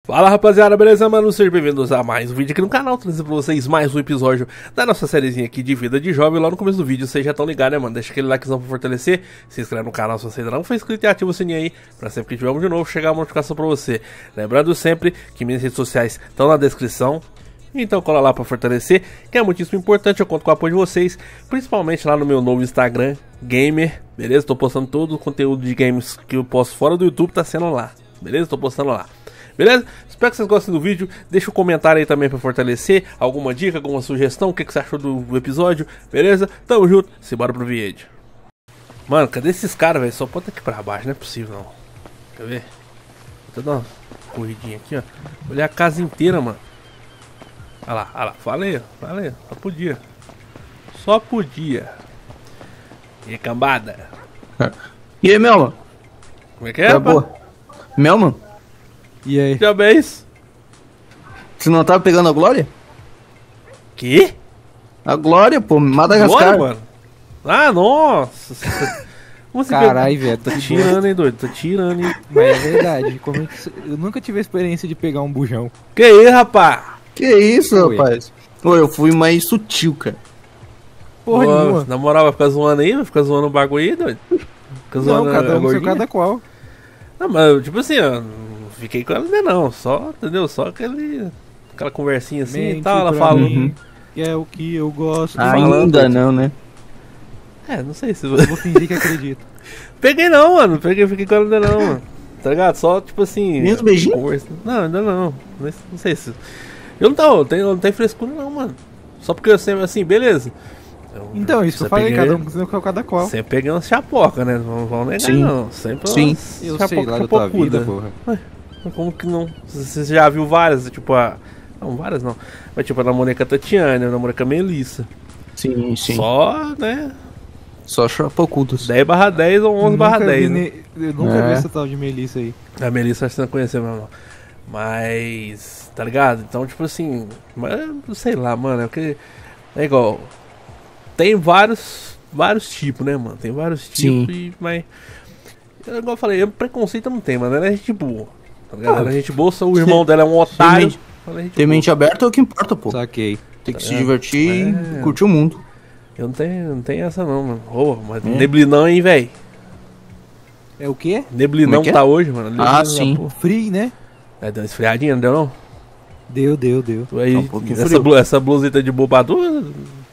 Fala rapaziada, beleza, mano? Sejam bem-vindos a mais um vídeo aqui no canal, trazendo pra vocês mais um episódio da nossa sériezinha aqui de vida de jovem. Lá no começo do vídeo, vocês já estão ligados, né, mano? Deixa aquele likezão pra fortalecer, se inscreve no canal se você ainda não for inscrito e ativa o sininho aí, pra sempre que tivermos de novo, chegar uma notificação pra você. Lembrando sempre que minhas redes sociais estão na descrição, então cola lá pra fortalecer, que é muitíssimo importante, eu conto com o apoio de vocês, principalmente lá no meu novo Instagram, Gamer, beleza? Tô postando todo o conteúdo de games que eu posto fora do YouTube, tá sendo lá, beleza? Tô postando lá. Beleza? Espero que vocês gostem do vídeo. Deixa um comentário aí também pra fortalecer. Alguma dica, alguma sugestão, o que você achou do episódio. Beleza? Tamo junto. Simbora pro vídeo. Mano, cadê esses caras, velho? Só pode aqui pra baixo, não é possível não. Quer ver? Vou dar uma corridinha aqui, ó. Olhar a casa inteira, mano. Olha lá. Falei. Só podia. Só podia. E aí, cambada? E aí, Melman? Como é que é, boa. Melman? E aí? Já bens? Você não tava pegando a Glória? Que? A Glória, pô, Madagascar. Glória, mano? Ah, nossa. Caralho, velho. Tá tirando, hein, doido? Tá tirando, hein? Mas é verdade. Eu nunca tive a experiência de pegar um bujão. Que aí, rapá? Que isso, Oi. rapaz? Ô, eu fui mais sutil, cara. Porra nenhuma. Na moral, vai ficar zoando aí? Vai ficar zoando o bagulho aí, doido? Fica Não, zoando cada a um seu gordinha? cada qual. Não, mas tipo assim, ó, não fiquei com ela ainda não. Só, entendeu? Só aquela conversinha assim e Mente tal, ela pra falou. mim, que é o que eu gosto. Ainda não, né? É, não sei se... Eu vou fingir que acredito. Peguei não, mano. Fiquei com ela ainda não, mano. Tá ligado? Só, tipo assim... Nem os beijinhos? Não, ainda não. Não sei se... Eu não tenho frescura não, mano. Só porque eu sempre, assim, beleza. Então, isso que eu falei, cada um seu cada qual. Sempre peguei umas chapocas, né? Não vão negar, Sim. não. Sempre Sim. umas Eu sei lá da tua vida, porra. Como que não? Você já viu várias? Tipo, não, várias não. Mas tipo, a namorei com a Tatiana, a namorei com a Melissa. Sim. Só, né? Só chapocudos. 10/10 ou 11/10, né? Eu nunca vi essa tal de Melissa aí. A Melissa acho que você não conheceu mesmo, não. Mas, tá ligado? Então, tipo assim, mas, sei lá, mano, é porque é igual. Tem vários tipos, né, mano? Tem vários tipos, mas igual eu falei, preconceito não tem, mano. Ela é gente boa. Tá ligado? Ela é gente boa, o irmão dela é um otário. Ter mente aberta é o que importa, pô. Saquei. Tem que se divertir e curtir o mundo. Eu não tenho essa não, mano. Ô, mas neblinão, hein, velho? É o quê? Neblinão Como é que é? tá hoje, mano. Neblinão, Sim. pô. Free, né? É, deu uma esfriadinha, não deu não? Deu. Tu aí, Tá um pouquinho frio. essa blusita de bobadura?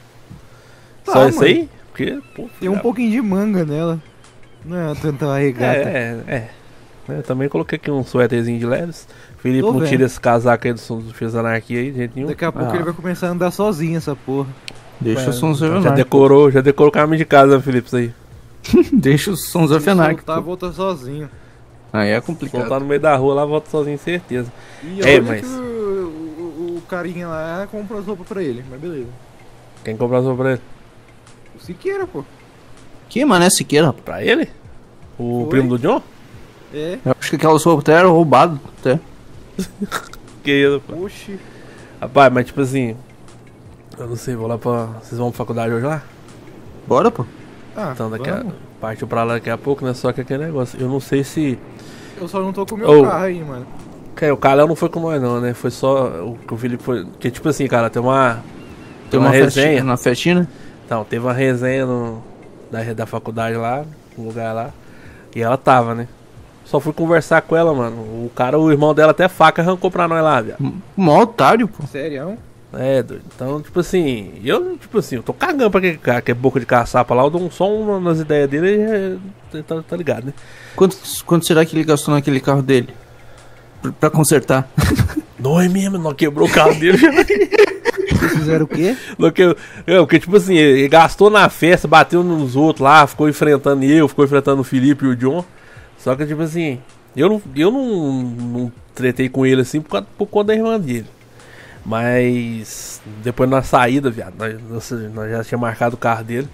Tá, Só isso mano. aí? Porque, pô, Tem um pouquinho de manga nela. Não é tanta regata. Eu também coloquei aqui um suéterzinho de leves. Felipe Tô não vendo. tira esse casaco aí do Filhos da Anarquia aí, de jeito nenhum. Daqui a pouco ele vai começar a andar sozinho, essa porra. Deixa os sons Já orfenarcos. decorou o caminho de casa, né, Felipe, isso aí. Deixa os sons orfenarcos. Tá, volta sozinho. Aí é Se complicado. voltar no meio da rua lá, volta sozinho, certeza. E É, olha mas- que o carinha lá comprou as roupas pra ele, mas beleza. Quem comprou as roupas pra ele? O Siqueira, pô. Que mané Siqueira, rapaz? Pra ele? O Foi. primo do John? É. Eu acho que aquelas roupas até eram roubadas. Até. Que isso, pô. Oxi. Rapaz, mas tipo assim... Eu não sei, vou lá pra... Vocês vão pra faculdade hoje lá? Bora, pô. Ah, Então daqui vamos. partiu pra lá daqui a pouco, né? Só que aquele negócio. Eu não sei se... Eu só não tô com o meu Ô. carro aí, mano. O Calel não foi com nós não, né? Foi só o que o Felipe foi... Porque tipo assim, cara, tem uma resenha. Na festinha, né? Então, teve uma resenha da faculdade lá, no lugar lá. E ela tava, né? Só fui conversar com ela, mano. O irmão dela até faca arrancou pra nós lá, viado. Mó otário, pô. Sério? É, doido. Então, tipo assim, eu tô cagando pra aquele cara que é boca de caçapa lá. Eu dou só uma nas ideias dele e tá ligado, né? Quanto será que ele gastou naquele carro dele? Pra consertar? Não é mesmo, não quebrou o carro dele. Vocês fizeram o quê? Porque, tipo assim, ele gastou na festa, bateu nos outros lá, ficou enfrentando o Felipe e o John. Só que, tipo assim, eu não tretei com ele assim por conta da irmã dele. Mas depois na saída, viado, nós já tinha marcado o carro dele.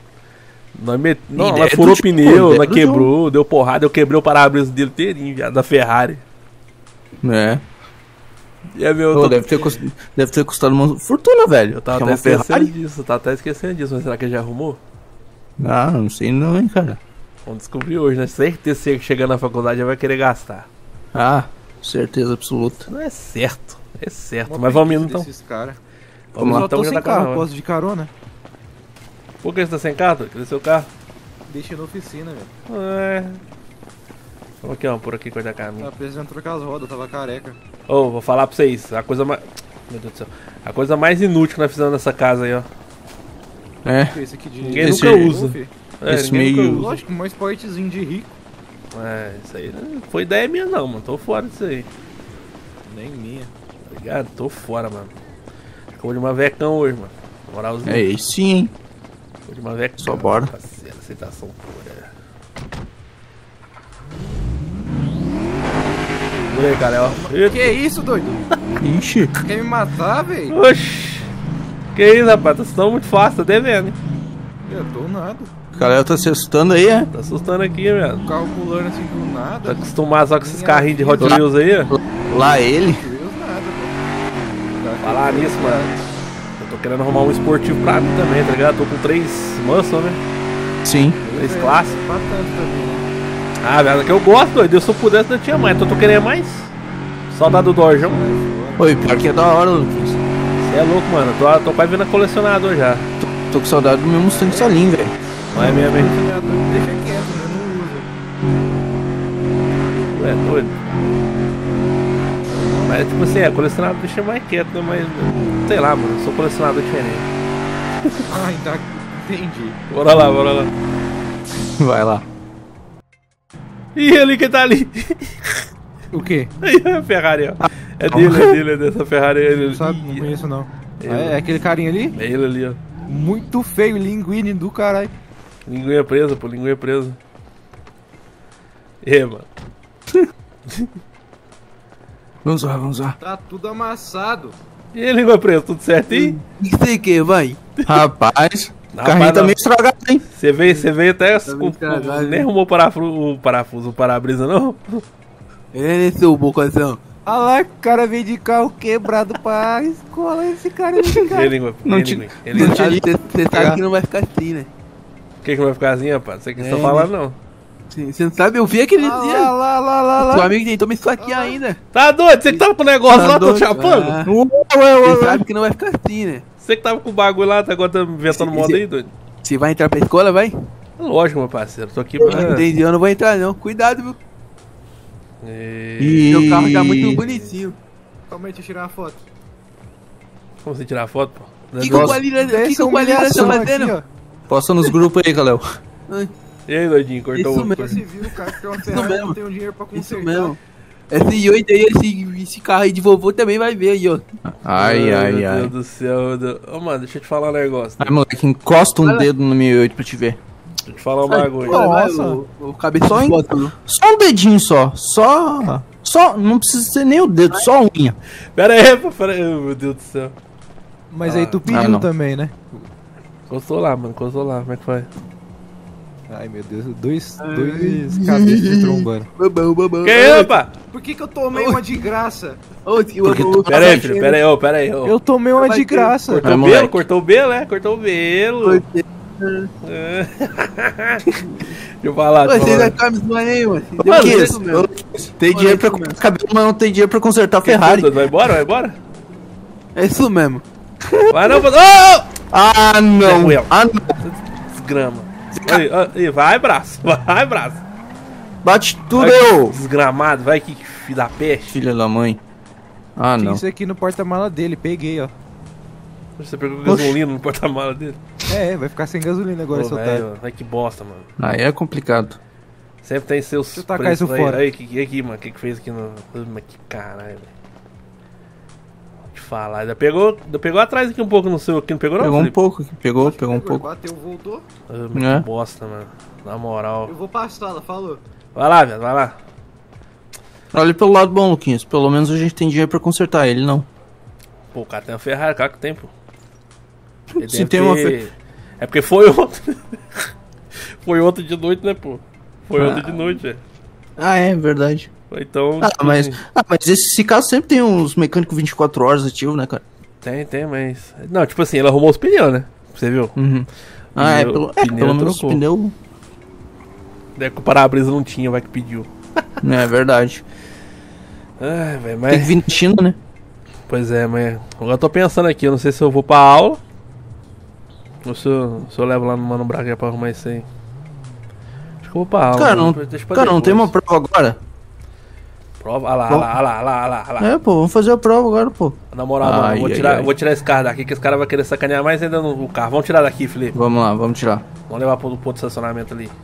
Nós furou o pneu, nós quebrou, deu porrada, eu quebrei o para-brisa dele inteirinho, viado, da Ferrari. É. E é meu, Pô, deve ter custado uma fortuna, velho. eu tava Que é até uma esquecendo Ferrari. disso, mas será que ele já arrumou? Ah, não sei não, hein, cara. Vamos descobrir hoje, né? Certeza que chegando na faculdade já vai querer gastar. Ah, Certeza absoluta. Não é certo. É certo. Mas vamos indo então. Vamos lá, então, tô já sem tá carro, com posso de carona? Por que você tá sem carro? Cadê seu carro? Deixei na oficina, velho. É. Vamos aqui, ó, por aqui, cortar caminho. Tava precisando trocar as rodas, tava careca. Ô, vou falar pra vocês, a coisa mais... Meu Deus do céu. A coisa mais inútil que nós fizemos nessa casa aí, ó. É. Esse aqui de... Ninguém Esse- nunca usa. esse ninguém meio- nunca usa. Lógico, um esportezinho de rico. É, isso aí não foi ideia minha não, mano. Tô fora disso aí. Nem minha. Tá ligado? Tô fora, mano. Acabou de uma vecão hoje, mano. Moralzinho. É isso sim, hein? Acabou de uma vecão. Só bora. Parceiro, aceitação pura. Por aí, cara, ó. Eita. Que isso, doido? Ixi. Quer me matar, velho? Oxi. Que isso, rapaz? Tá assustando muito fácil, tá devendo, hein? Eu tô nada. O cara tá se assustando aí, é? Tá assustando aqui, velho. O carro pulando assim do Tá nada. acostumado só com esses carrinhos de Hot Wheels aí, ó. Lá ele. Deus nada, pô. Falar nisso, mano. Eu tô querendo arrumar um esportivo pra mim também, tá ligado? Tô com 3 muscle, né? Sim. 3 clássicos. Pra tanto também, né? Ah, velho, que eu gosto, doido. Se eu pudesse, eu tinha mais. Então eu tô querendo mais. Saudade do Dorjão. Oi, pior que é da hora, Lucas. Você é louco, mano. Tô quase vendo a colecionador já. Tô com saudade do meu Mustang Salim, velho. Não é mesmo, hein? Deixa quieto, né? Não usa. É doido. Mas, tipo assim, colecionador deixa mais quieto, né? Mas, sei lá, mano. Eu sou colecionador diferente. Ai, tá. Entendi. Bora lá, bora lá. Vai lá. Ih, ali que tá ali. O quê? Aí, a Ferrari, ó. É dele, é dessa Ferrari. Ele, Não sabe? Não conheço, não. Ele. Ah, é aquele carinha ali? É ele ali, ó. Muito feio, linguine do caralho. Linguinha presa, pô, linguinha presa. E aí, mano? Vamos lá, vamos lá. Tá tudo amassado. E aí, língua presa, tudo certo aí? Isso aí que, vai? Rapaz, o Não, carrinho rapaz, tá não. meio estragado, hein? Você veio até meio estragado, nem arrumou o parafuso, o para-brisa, não? Ele é seu bocazão. Olha lá, o cara veio de carro quebrado pra escola. Esse cara de E aí, carro. língua, Não e aí, te- língua? E aí, língua? Você sabe que não vai ficar assim, né? O que não vai ficar assim, rapaz? Você que É, está falando, não? Você não sabe, eu vi aquele Lá, dia. lá. Seu amigo tentou me esfaquear ainda. Tá doido? Você que tava com o negócio Tá lá, tô doido? chapando? Ah. Você sabe que não vai ficar assim, né? Você que tava com o bagulho lá, tá agora tá inventando Esse- moda esse- aí, doido? Você vai entrar pra escola, vai? Lógico, meu parceiro, tô aqui Não pra... entendi, eu não vou entrar não. Cuidado, viu? E... Meu carro tá muito bonitinho. Calma aí, deixa eu tirar uma foto. Como você tirar foto, pô? O que o Gualira tá fazendo? Posta nos grupos aí, Galéo. E aí, doidinho, cortou Isso o... mesmo. Você viu, cara, que tem uma Isso Ferrari, mesmo. não tem um dinheiro pra Isso consertar. mesmo. Esse 8 aí, esse carro aí de vovô também vai ver aí, ó. Meu Deus do céu. Ô, mano, deixa eu te falar um negócio. Ai, moleque, encosta um dedo no 1008 pra te ver. Deixa eu te falar um bagulho. Nossa. O cabeção só um dedinho só. Só, não precisa ser nem o dedo, só a unha. Pera aí, pô, pera aí. Meu Deus do céu. Mas aí tu pediu não. também, né? Encostou lá, mano, encostou lá. Como é que foi? Ai, meu Deus, dois cabeças se trombando. Que aí, rapaz? Por que eu tomei uma de graça? Pera aí, filho, pera aí, ô, pera aí. Ô. Eu tomei uma de graça. Cortou Vai, o moleque. belo? Cortou o belo, é? Cortou o belo. É. Deixa eu falar, deixa eu Você falar. vai ficar me zoando aí, mano. Mano, Que você- isso? Tem dinheiro pra comprar cabelo, mas não tem dinheiro pra consertar a Ferrari. Vai embora, vai embora? É isso mesmo. Vai não, oh! Ah, não. Samuel. Ah, não. Desgrama. Aí, vai, braço. Vai, braço. Bate tudo, Vai, eu. desgramado, vai que filho da peste. Filha da mãe. Ah, Tinha não. isso aqui no porta-mala dele, peguei, ó. Você pegou gasolina no porta-mala dele. Vai ficar sem gasolina agora, Pô, esse otário. velho, vai que bosta, mano. Aí é complicado. Sempre tem seus Deixa eu tacar preços isso aí. fora. Aí, que aqui, mano? O que fez aqui no... Mas que caralho, velho. Vou te falar. Ainda pegou atrás aqui um pouco no seu aqui, não pegou não, Pegou um Felipe? pouco aqui. Pegou um pouco. Bateu, voltou. Ah, mas É. que bosta, mano. Na moral. Eu vou passar, ela falou. Vai lá, velho, vai lá. Olha pelo lado bom, Luquinhas. Pelo menos a gente tem dinheiro pra consertar ele, não. Pô, o cara tem uma Ferrari, cara que tem, pô. Ele Se deve tem uma ter- É porque foi ontem. Foi ontem de noite, né, pô? Foi ontem de noite, velho. Ah, é verdade. Então. Ah, tipo mas, assim, esse caso sempre tem uns mecânicos 24 horas ativos, né, cara? Tem, mas. Não, tipo assim, ele arrumou os pneus, né? Você viu? Uhum. Ah, Pneu- pelo pneu menos trocou. o pneu. Daí que o para-brisa não tinha, vai que pediu. É verdade. Ai, velho, mas... Tem que vir na China, né? Pois é, mas agora eu tô pensando aqui, eu não sei se eu vou pra aula ou se eu levo lá no Mano Braga pra arrumar isso aí. Acho que eu vou pra aula. Cara, não tem uma prova agora? Prova? Olha lá. É, pô, vamos fazer a prova agora, pô. Na moral, mano, eu vou tirar esse carro daqui, que esse cara vai querer sacanear mais ainda no carro. Vamos tirar daqui, Felipe. Vamos lá, vamos tirar. Vamos levar pro ponto de estacionamento ali.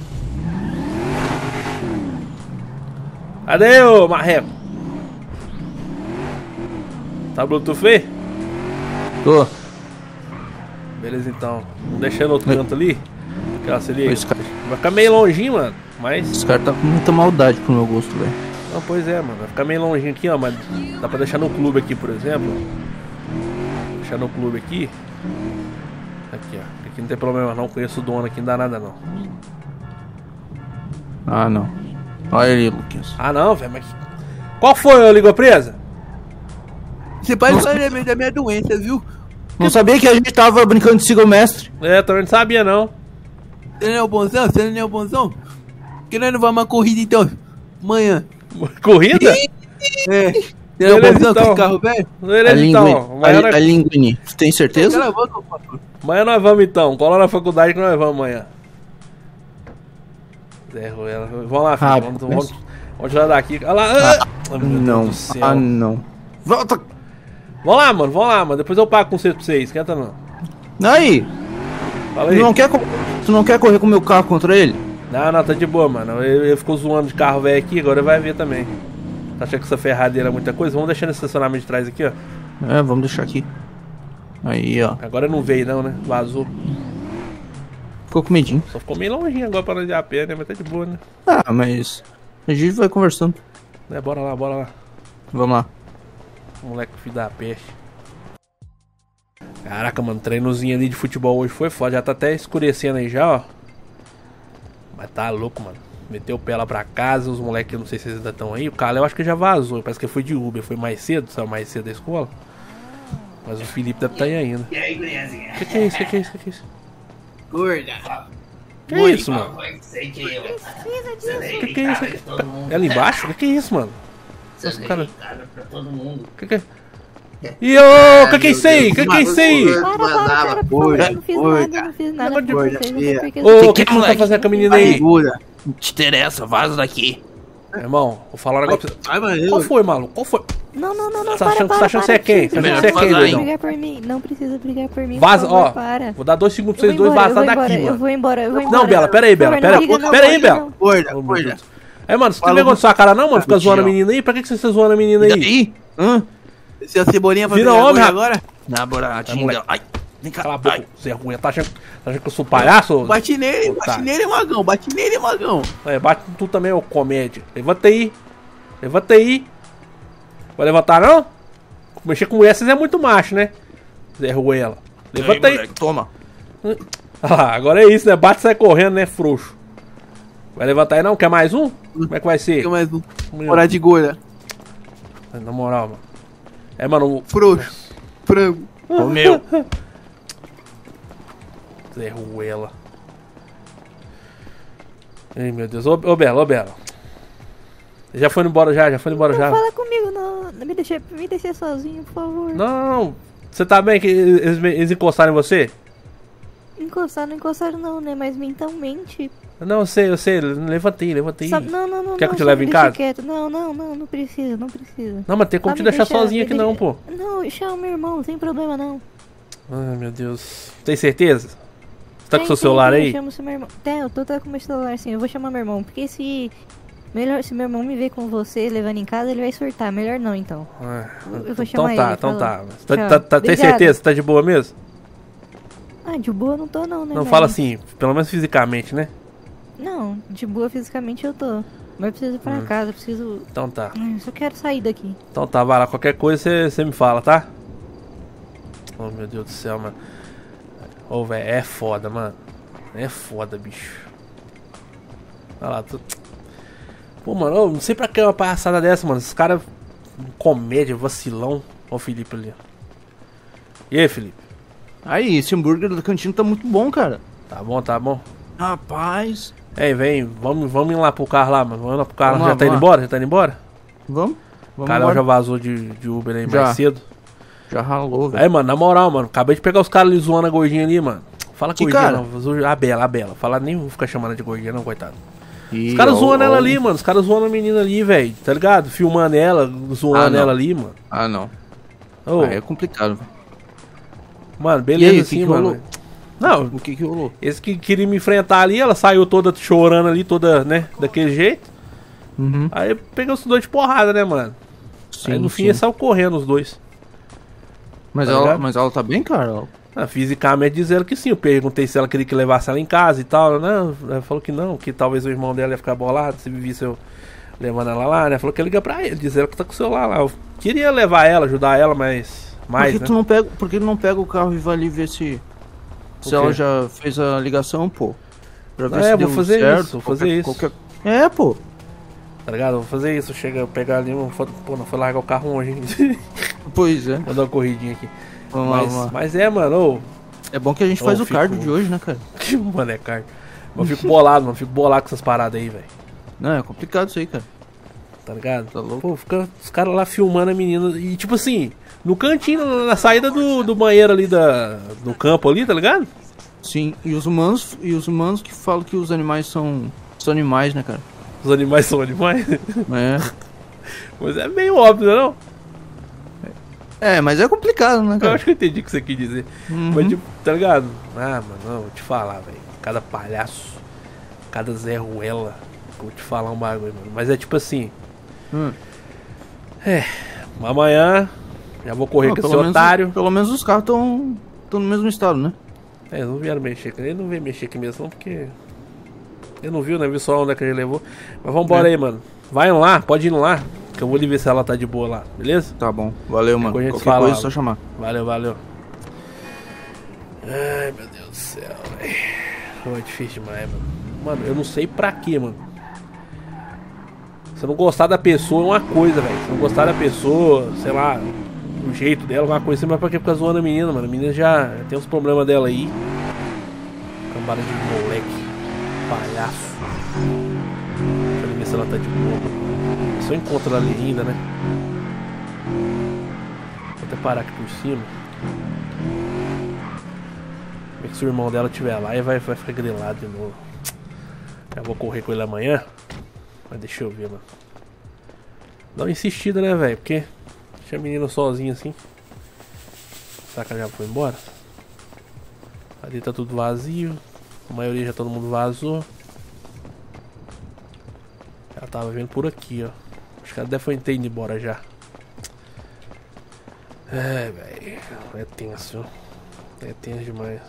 Cadê, ô marreco? Tá Bluetooth aí? Tô. Beleza, então. Vamos deixar no outro canto ali. Vai ficar meio longinho, mano. Mas... Esse cara tá com muita maldade pro meu gosto, velho. Não, pois é, mano. Vai ficar meio longinho aqui, ó. Mas dá pra deixar no clube aqui, por exemplo. Deixar no clube aqui. Aqui, ó. Aqui não tem problema não. Conheço o dono aqui, não dá nada não. Ah, não. Olha ali, Luquinhas. Ah, não, velho. Mas... Qual foi, ô língua presa? Você pode saber da minha doença, viu? Não sabia que a gente tava brincando de siga o mestre. É, também não sabia não. Você não é o bonzão? Você não é o bonzão? Que nós não vamos uma corrida então? Amanhã. Corrida? É. Você não é o bonzão com esse carro velho? Beleza, então. A linguine. Você tem certeza? Cala a boca, papo. Amanhã nós vamos então. Cola na faculdade que nós vamos amanhã. Zé Ruela. Vamos lá, filho. Vamos tirar daqui. Olha lá. Não. Ah, não. Volta. Vamos lá, mano. Depois eu pago com vocês pra vocês. Esquenta não. Aí. Fala aí. Tu não quer correr com o meu carro contra ele? Não, tá de boa, mano. Ele ficou zoando de carro velho aqui, agora vai ver também. Tá achando que essa ferradeira é muita coisa? Vamos deixar nesse estacionamento de trás aqui, ó. É, vamos deixar aqui. Aí, ó. Agora não veio não, né? Vazou. Ficou com medinho. Só ficou meio longinho agora pra nós ir a pé, né? Mas tá de boa, né? Ah, mas... a gente vai conversando. É, bora lá. Vamos lá. Moleque filho da peste. Caraca, mano, treinozinho ali de futebol hoje foi foda. Já tá até escurecendo aí já, ó. Mas tá louco, mano. Meteu o pé lá pra casa, os moleques, eu não sei se eles ainda estão aí. O Calé eu acho que já vazou, parece que foi de Uber. Foi mais cedo, saiu mais cedo da escola. Mas o Felipe deve estar aí ainda. E aí, guriazinha? Que é isso? Gorda. Que é isso, mano? Sei que eu. Que é isso? É ali embaixo? Que é isso, mano? Você cara... pra todo mundo. Que é? E ô, que é isso aí? Que é isso aí? Para, por favor, não fiz nada com vocês, não sei porque... Ô, o que você tá fazendo com a menina aí? Não te interessa, vaza daqui. Irmão, vou falar um negócio pra você. Ai, Qual foi, maluco? Qual foi? Não, Você tá achando que você é quem? Você acha que você é quem, doidão? brigar por mim, não precisa brigar por mim, Vaza, por favor, ó. para. Vou dar 2 segundos pra vocês dois vazar daqui, Eu mano. vou embora. Não, Bela, pera aí, Bela. Pera aí, Bela. Gorda, Ô, meu gorda. Deus. Aí, mano, você tem vergonha na sua cara não, mano? Fica zoando a menina aí? Pra que você tá zoando a menina aí? E aí? Hã? Se a cebolinha vai Vira pegar homem, agora? Namoradinho moleque. dela. Ai, vem cá. Cala a boca, Zé Ruim. Tá achando que eu sou palhaço? Bate nele, magão. Bate nele, magão. É, bate em tu também, ô comédia. Levanta aí. Vai levantar, não? Mexer com mulher, vocês é muito macho, né? Zé Ruela. Levanta aí. Moleque, toma. Ah, agora é isso, né? Bate e sai correndo, né, frouxo? Vai levantar aí não? Quer mais um? Como é que vai ser? Fica mais um. Horário de gorda. Na moral, mano. É, mano. Frouxo. Frango. Ô, meu. Zé Ruela. Ai, meu Deus. Ô, Bela. Já foi embora já? Não fala comigo, não. Me deixa sozinho, por favor. Não. Você tá bem que eles encostaram em você? Não encostaram não, né? Mas mentalmente. Não, eu sei. Levantei. Não. Quer que eu te leve em casa? Quieto. Não precisa. Não, mas tem como te deixar sozinho aqui não, pô. Não, chama meu irmão, não tem problema não. Ai, meu Deus. Tem certeza? Você tá com o seu celular aí? Eu chamo seu irmão. Eu tô com o meu celular sim, eu vou chamar meu irmão. Porque se meu irmão me ver com você levando em casa, ele vai surtar. Melhor não, então. Eu vou chamar ele. Então tá. Tem certeza? Tá de boa mesmo? Ah, de boa não tô não, né? Não, fala assim, pelo menos fisicamente, né? Não, de boa fisicamente eu tô. Mas eu preciso ir pra casa, preciso... Então tá. Eu só quero sair daqui. Então tá, vai lá. Qualquer coisa você me fala, tá? Oh, meu Deus do céu, mano. Ô, velho, é foda, mano. É foda, bicho. Olha lá, Pô, mano, eu não sei pra que uma palhaçada dessa, mano. Esses caras... Comédia, vacilão. Olha o Felipe ali. E aí, Felipe? Aí, esse hambúrguer da cantina tá muito bom, cara. Tá bom. Rapaz. Ei, vem, vamos ir lá pro carro lá, mano. Vamos lá pro carro. Vamos lá, Já tá indo embora? Vamos? O cara já vazou de Uber aí mais cedo. Já ralou, velho. Aí, mano, na moral, mano, acabei de pegar os caras ali zoando a gordinha ali, mano. Fala que gordinha, cara? não. A Bela. Fala, nem vou ficar chamando de gordinha, não, coitado. Ih, Os caras zoando ela ali, mano. Os caras zoando a menina ali, velho. Tá ligado? Filmando ela, zoando ela ali, mano. Ah, não. Ô, Aí é complicado, velho. Mano, beleza aí, assim, que mano. rolou? Não, O que rolou? esse que queria me enfrentar ali, ela saiu toda chorando ali, toda, né, daquele jeito. Uhum. Aí eu peguei os dois de porrada, né, mano? Sim, Aí no fim sim. ele saiu correndo os dois. Mas, tá ela, ligado? mas ela tá bem, cara? Fisicamente diz ela que sim. Eu perguntei se ela queria que levasse ela em casa e tal. Ela falou que não, que talvez o irmão dela ia ficar bolado se visse eu levando ela lá, né? Falou que ia ligar pra ele, diz ela que tá com o celular lá. Eu queria levar ela, ajudar ela, mas. Por que né? tu não pega, por que não pega o carro e vai ali ver se O quê? ela já fez a ligação, pô? Pra ver se Vou deu fazer certo, isso, vou fazer isso. É, pô. Tá ligado? Vou fazer isso. Chega, pegar ali, pô, não foi largar o carro hoje, hein? Pois é. Vou dar uma corridinha aqui. Vamos lá. Mas é, mano, ô. É bom que a gente faz o fico- cardio de hoje, né, cara? Mano, é caro. Mas eu fico bolado, mano. Fico bolado com essas paradas aí, velho. Não, é complicado isso aí, cara. Tá ligado? Tá louco? Pô, fica os caras lá filmando a menina. E tipo assim, no cantinho, na saída do banheiro ali do campo ali, tá ligado? Sim, e os humanos que falam que os animais são animais, né, cara? Os animais são animais. É. Mas é meio óbvio, não? É, mas é complicado, né, Eu cara? acho que eu entendi o que você quis dizer. Uhum. Mas tipo, tá ligado? Ah, mano, não, vou te falar, velho. Cada palhaço, cada Zé Ruela. Vou te falar um bagulho, mano. Mas é tipo assim. Amanhã já vou correr Não, com esse pelo menos- otário. Pelo menos os carros estão no mesmo estado, né? Eles não vieram mexer aqui. Ele não veio mexer aqui mesmo, não, porque. Ele não viu, né? Viu só onde é que ele levou. Mas vambora aí, mano. Vai lá, pode ir lá. Que eu vou ali ver se ela tá de boa lá, beleza? Tá bom. Valeu, mano. Depois a gente Qualquer fala, coisa é ó. só chamar. Valeu. Ai, meu Deus do céu, velho. Pô, é difícil demais, mano. Mano, eu não sei pra quê, mano. Se eu não gostar da pessoa é uma coisa, velho. Se eu não gostar da pessoa, sei lá, o jeito dela, uma coisa assim, mas pra que ficar zoando a menina, mano? A menina já tem uns problemas dela aí. Cambada de moleque. Palhaço. Deixa eu ver se ela tá de boa. Se eu encontro ela ali ainda, né? Vou até parar aqui por cima. Como é que se o irmão dela estiver lá e vai ficar grilado de novo. Já vou correr com ele amanhã. Mas deixa eu ver, mano. Dá uma insistida, né, velho? Porque deixa a menina sozinha assim. Será que ela já foi embora? Ali tá tudo vazio. A maioria já todo mundo vazou. Ela tava vindo por aqui, ó. Acho que ela deve ter ido embora já. É, velho. É tenso, viu? É tenso demais.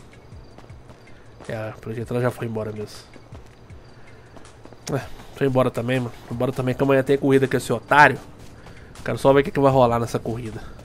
É, pelo jeito ela já foi embora mesmo. Foi embora também, mano. Foi embora também que amanhã tem corrida com esse otário. Quero só ver o que vai rolar nessa corrida.